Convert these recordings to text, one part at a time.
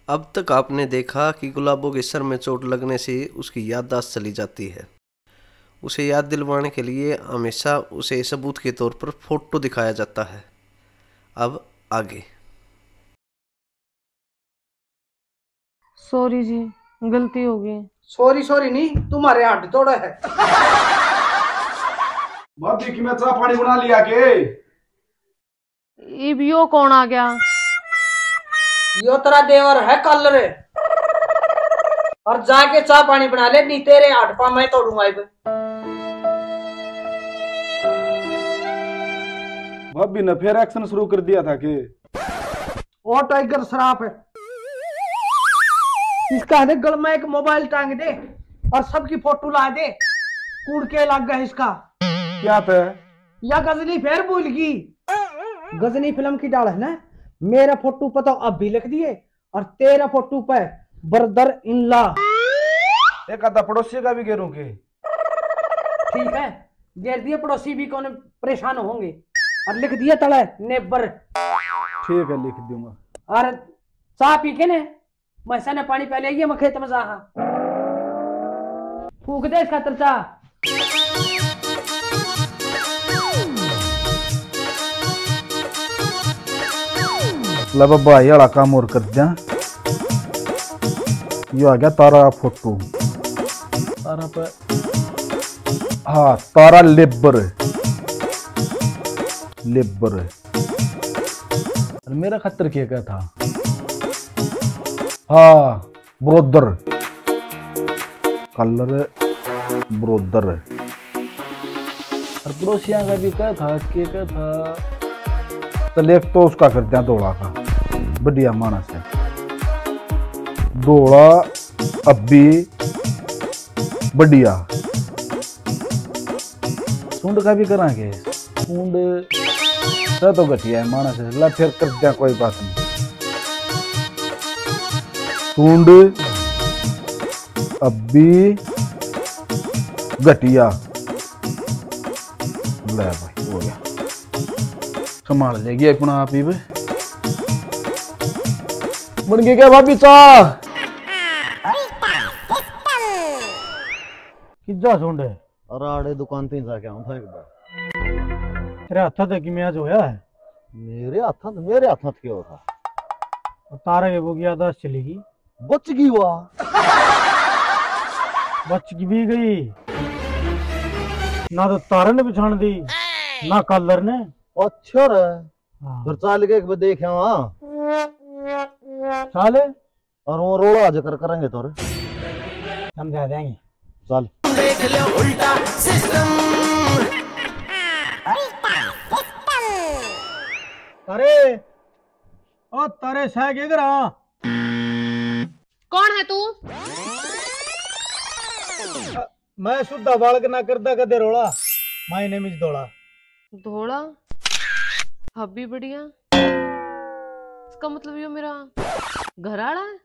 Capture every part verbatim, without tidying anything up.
अब तक आपने देखा कि गुलाबों के सर में चोट लगने से उसकी याददाश्त चली जाती है। उसे याद दिलवाने के लिए हमेशा उसे सबूत के तौर पर फोटो दिखाया जाता है। अब आगे। सॉरी जी, गलती हो गई। सॉरी सॉरी नहीं, तुम्हारे हाथ तोड़ा है। भाभी की मैं चाय पानी बना लिया के। इब यो कौन आ गया? यो तेरा देवर है कल रे। और जाके चाय पानी बना ले, नहीं तेरे हाथ पा मैं तोड़ूंगा इब। भाभी ने फिर एक्शन शुरू कर दिया था कि ओ टाइगर श्राप है इसका। है गल में एक मोबाइल टांग दे और सबकी फोटो ला दे। कूड़ के लग गया इसका। क्या था? या गजनी फिर भूल गई। गजनी फिल्म की डाल है ना। मेरा फोटो पर तो अब भी लिख दिए और तेरा फोटो पे ब्रदर इन लॉ। एक आधा पड़ोसी का भी घेरूं के। ठीक है, घेर दिए पड़ोसी भी कौन परेशान होंगे। और लिख दिया तले नेबर। ठीक है, लिख दूंगा। और चाय पी के ने मैसा ने पानी पहले ये मैं खेत में जा फूक दे इसका तरचा। ला बाबा ये वाला काम और कर दिया। ये आ गया तारा फोटो। तारा पे हाँ तारा लेबर लेबर। और मेरा खतर क्या क्या था? हाँ ब्रोदर कलर ब्रोदर। और पड़ोसिया का भी क्या था के क्या था? तो एक तो उसका कर दिया दौड़ा का बढ़िया मानस है। दौड़ा अभी बढ़िया। सूंड का भी करांगे। सूंड तो घटिया है मानस है। ला फिर कर दिया कोई बात नहीं। सूंड अभी घटिया। ले भाई हो गया। संभाल लेगी अपना आप ही। बन गई क्या भाभी चाह? किजा सुंड है? अरे आड़े दुकान पे जाके आऊं था एक बार। तेरे हाथ तक में आज होया है? मेरे हाथ मेरे हाथ क्यों था? तारा के वो याददाश्त चलेगी। बच गई वाह। बच भी गई ना। तो तारा ने पछाण दी ना कलर ने। अच्छा रे। हाँ। फिर चाल के एक बार देख वहां चाले और वो रोड़ा जकर करेंगे तोरे समझा देंगे। चल देख लो उल्टा सिस्टम। अरे ओ तारे सह के करा। कौन है तू? मैं शुद्धा बालक ना करता कदे रोड़ा। माय नेम इज दौड़ा। धोड़ा हब्बी बढ़िया। इसका मतलब ये मेरा घर आड़ा है।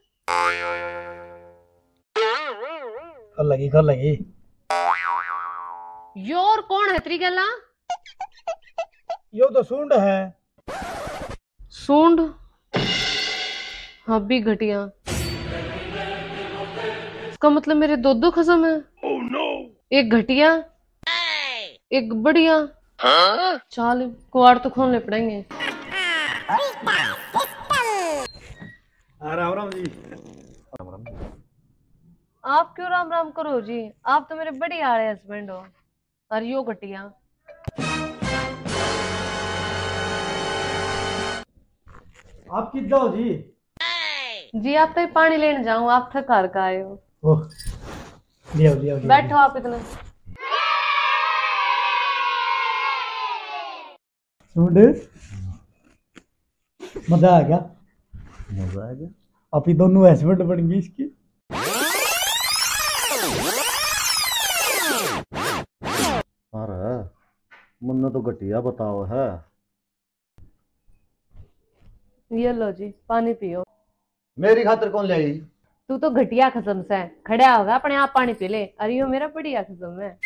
कर लगी कर लगी। योर कौन है तेरी गला? यो तो सूंड है। सूंड हब्बी घटिया। इसका मतलब मेरे दो दो खसम है। oh, no. एक घटिया एक बढ़िया। चाल कुआड़ तो खोलने पड़ेंगे। राम राम जी। आप क्यों राम राम करो जी? आप तो मेरे बड़ी आड़े हस्बैंड हो। और यो घटिया। आप किधर हो जी? जी आप तो पानी लेने जाऊं। आप थक हार का आए हो। ओह लियो लियो। बैठो आप इतना। सूंड मजा आ गया। मजा आ गया। आप ही दोनों हस्बैंड बन गई इसकी। अरे मुन्ना तो घटिया बताओ है। ये लो जी पानी पियो। मेरी खातिर कौन ले आई? तू तो घटिया खसम से खड़ा होगा अपने आप पानी पी ले। अरे यो मेरा बढ़िया खसम है।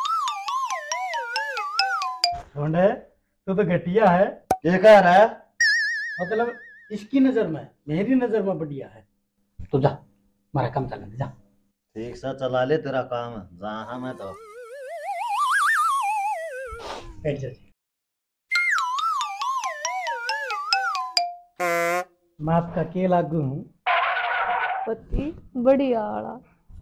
कौन है? तू तो घटिया है। ये कह रहा है? मतलब इसकी नजर में मेरी नजर में बढ़िया है। तू जा, हमारा काम चलने दे, जा। ठीक सा चला ले तेरा काम जहाँ मैं तो बैठ जा। मैं आपका के लागू हूँ। पति बढ़िया आड़ा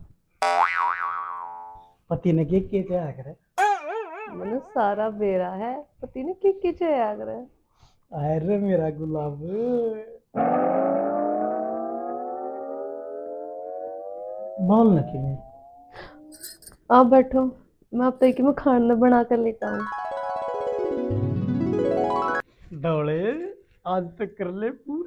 पति ने के के चाया करे, मैंने सारा बेरा है। पति ने के के चाया करे। अरे मेरा गुलाब, बोल न कि आप बैठो, मैं आप तरीके में खाना बना कर लेता हूँ। डोले आज तक कर ले पूरी।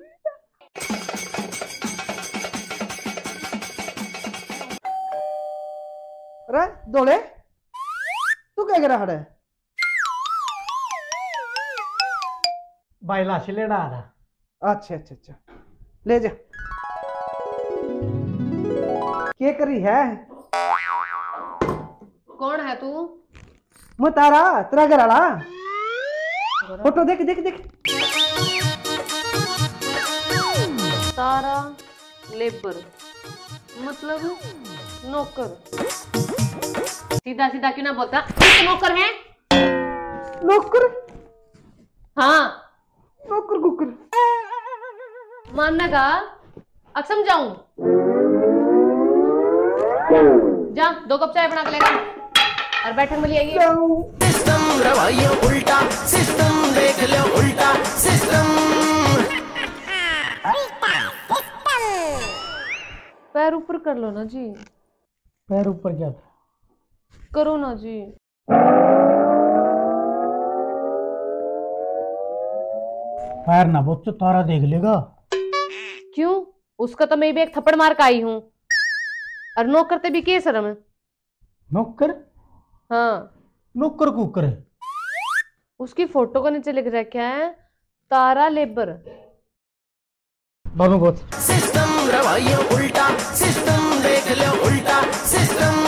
अरे डोले, तू क्या कर रहा है? बाइला से लेना आ रहा। अच्छा अच्छा अच्छा, ले जा। क्या करी है? कौन है तू? मैं तारा, तेरा घर आला। फोटो देख देख देख। तारा लेबर मतलब नौकर। सीधा सीधा क्यों ना बोलता? तो नौकर है? नौकर? हाँ, नौकर कुकर मानना का अब समझाऊं। जा दो कप चाय बना के लेगा और बैठक में ले आइए। सिस्टम रवाइयो उल्टा सिस्टम देख लो उल्टा सिस्टम। पैर ऊपर कर लो ना जी। पैर ऊपर क्या था? करो ना जी। पैर ना बच्चों, तारा देख लेगा। क्यों? उसका तो मैं भी एक थप्पड़ मार के आई हूँ। और नौकर ते भी के शर्म है? नौकर? हाँ, नौकर कुकर है। उसकी फोटो को नीचे लिख रखा है तारा लेबर। दोनों बहुत सिस्टम रवाइयो उल्टा सिस्टम देख लो उल्टा सिस्टम।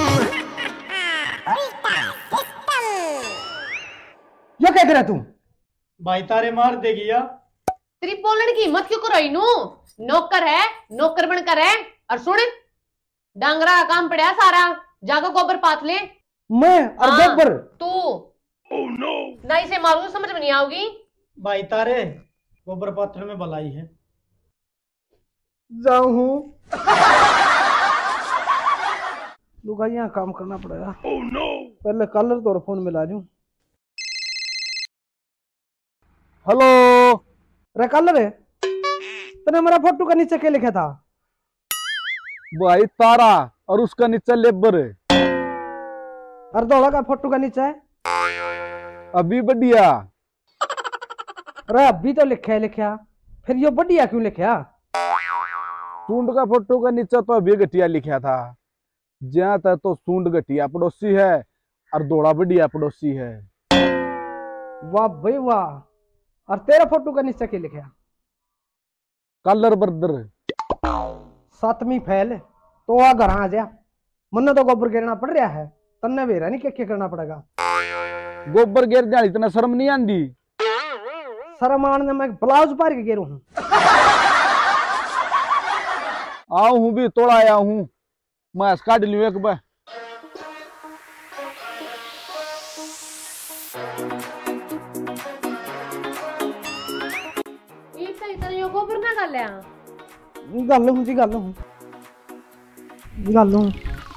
ये क्या करा तू? भाई तारे मार देगी या? तेरी बोलने की हिम्मत क्यों कराई नू? नौकर है, नौकर बनकर है। और सुन, डांगरा का काम पड़ा सारा, जाकर गोबर पात ले। मैं और हाँ, गोबर? तू oh, no. ना इसे मारूंगा, समझ में नहीं आओगी। भाई तारे गोबर पात्र में भलाई है। जाऊं लुगाइया काम करना पड़ेगा। oh, no. पहले कलर तो फोन मिला लूं। हेलो, रे कलर है, तूने मेरा फोटो का नीचे क्या लिखा था? भाई तारा और उसका नीचे लेबर है। और दौड़ा का फोटो का नीचे है अभी बढ़िया। अरे अभी तो लिखा है लिखा, फिर ये बढ़िया क्यों लिखा? सूंड का फोटो का नीचे तो अभी घटिया लिखा था। जहाँ तक तो सूंड घटिया पड़ोसी है और दौड़ा बढ़िया पड़ोसी है। वाह भाई वाह। और तेरा फोटो का नीचे क्या लिखा? Colour border. सातवीं फैल तो आ घर आ जा। मन्ने तो गोबर गिरना पड़ रहा है, तन्ने वेरा नहीं क्या क्या करना पड़ेगा। गोबर गिर जाए इतना शर्म नहीं आंदी? शर्म आने मैं ब्लाउज पार के गिरू हूँ। आओ हूँ भी तोड़ा आया हूँ, मैं काट लियो एक बार। गोबर ना कर लिया। गल हूँ जी, गल हूँ गल हूँ।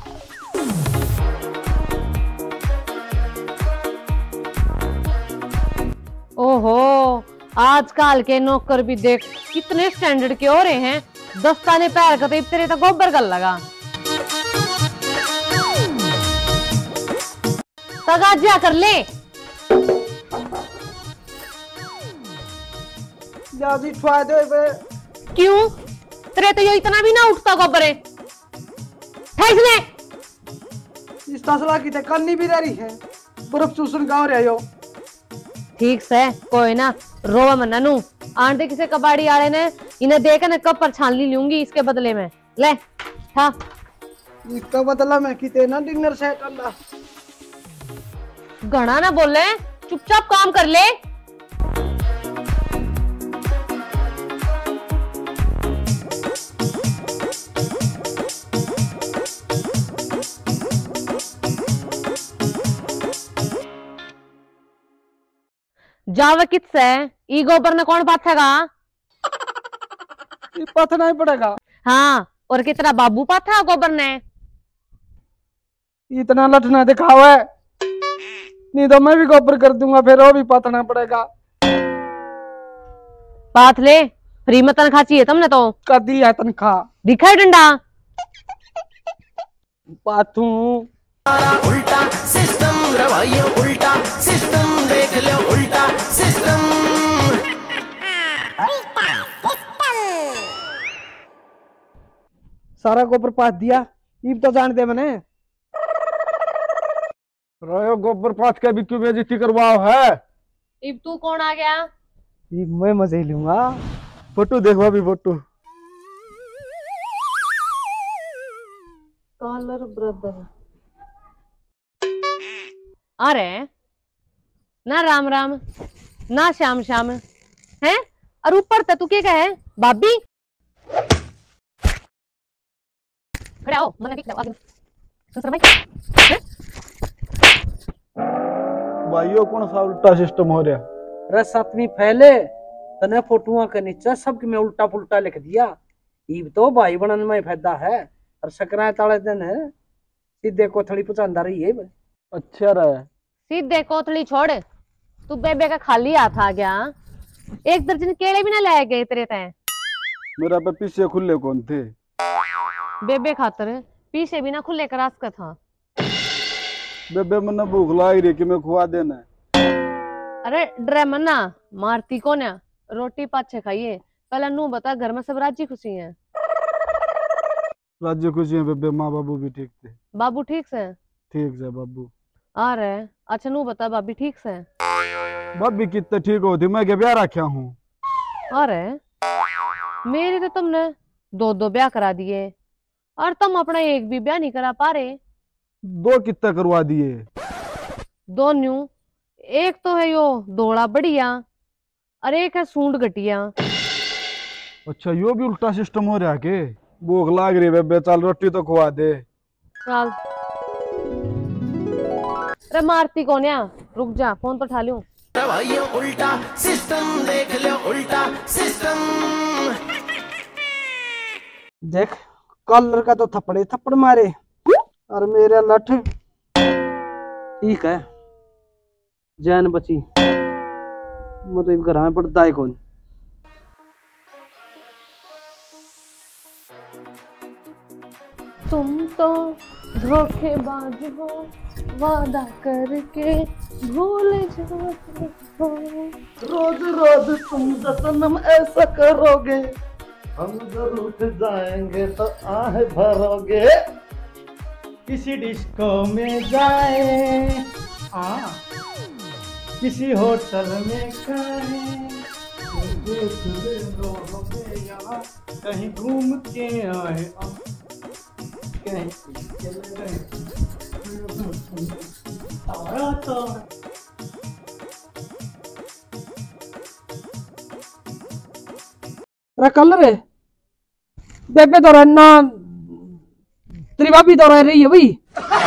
ओहो, आजकल के नौकर भी देख कितने स्टैंडर्ड के हो रहे हैं। दस्ताने पैर का तो तेरे तो गोबर कर लगा। तगाजिया कर ले। जी दे क्यों? तेरे तो ये इतना भी ना उठता गोबर है। ले। इस तसला की करनी भी रही है, बर्फ चूसन गाँव रहे हो। ठीक से कोई ना रोवा मना नू। आंटे किसे कबाड़ी आले ने इन्हें देखे ना कब पर छान ली लूंगी इसके बदले में। ले हाँ, इसका बदला मैं किते ना डिनर सेट अल्लाह। घना ना बोले, चुपचाप काम कर ले। जावे किससे ई गोबर ने कौन पाथेगा? पथना ही पड़ेगा। हाँ, और कितना बाबू पाथा गोबर ने? इतना लठना दिखावा है, नहीं तो मैं भी गोबर कर दूंगा, फिर वो भी पथना पड़ेगा। पाथ ले, फ्री में तनखा चाहिए तुमने तो। कदी है तनखा? दिखाई डंडा पाथू उल्टा सिस्टम रवाइयो उल्टा सिस्टम देख लो उल्टा सिस्टम। सारा गोबर पाथ दिया, ईब तो जानते मैंने। रोयो गोबर पाथ के भी क्यों बेइज्जती करवाओ है? इब तू कौन आ गया? ईब मैं मजे ही लूंगा। फोटो देखवा भी फोटो। कॉलर ब्रदर अरे ना राम राम ना श्याम श्याम है, और ऊपर ते तू क्या कहे भाभी? खड़े आओ, मने दिख आगे सुन भाई। भाइयों कौन सा उल्टा सिस्टम हो रहा? अरे सातवीं फैले तने फोटुआ के नीचे सब में उल्टा पुल्टा लिख दिया। ईब तो भाई बनन में फायदा है, और सकराए ताले दिन है सीधे कोथड़ी पसंद आ रही है। अच्छा रहा सीधे कोथली छोड़, तू बेबे का खाली हाथ आ गया। एक दर्जन केले भी ना लाए गए तेरे तय। मेरा पे पीछे खुले कौन थे? बेबे खातर पीछे भी ना खुले करास का था। बेबे मन्ना भूख लाई रही कि मैं खुआ देना। अरे डरे मन्ना मारती कौन है, रोटी पाछे खाइए। पहले नू बता घर में सब राजी खुशी हैं? राज्य खुशी है बेबे, माँ बाबू भी ठीक थे। बाबू ठीक से? ठीक से बाबू। अरे अच्छा नू बता भाभी ठीक से? भाभी कितने ठीक होती, मैं क्या ब्याह रखा हूँ। अरे मेरे तो तुमने दो दो ब्याह करा दिए, और तुम अपना एक भी ब्याह नहीं करा पा रहे। दो कितने करवा दिए? दो न्यू, एक तो है यो दोड़ा बढ़िया, और एक है सूंड घटिया। अच्छा यो भी उल्टा सिस्टम हो रहा के? भूख लाग रही बेबे, चल रोटी तो खुआ दे। चल अरे मारती कौन है, रुक जा फोन तो उठा लूं। रवाइयो उल्टा सिस्टम देख लो उल्टा सिस्टम। देख कॉलर का तो थप्पड़े थप्पड़ मारे, और मेरा लठ ठीक है जान बची। मतलब घर में पड़ता है कौन? तुम तो धोखेबाज हो, वादा करके भूल जाते हो। रोज रोज तुम सनम ऐसा करोगे, हम जरूर उठ जाएंगे तो आह भरोगे। किसी डिस्को में जाए, आ किसी होटल में खाए, कहीं घूम के आए, कहीं चले गए आया तो। कलर है बेबे तो रहना, तेरी भाभी तो रह रही है भाई।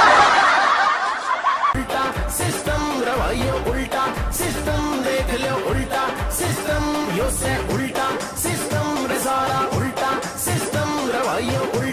उल्टा सिस्टम रवाइयो उल्टा सिस्टम देख लो उल्टा सिस्टम। यो से उल्टा सिस्टम रे सारा उल्टा सिस्टम रवाइयो उल्टा।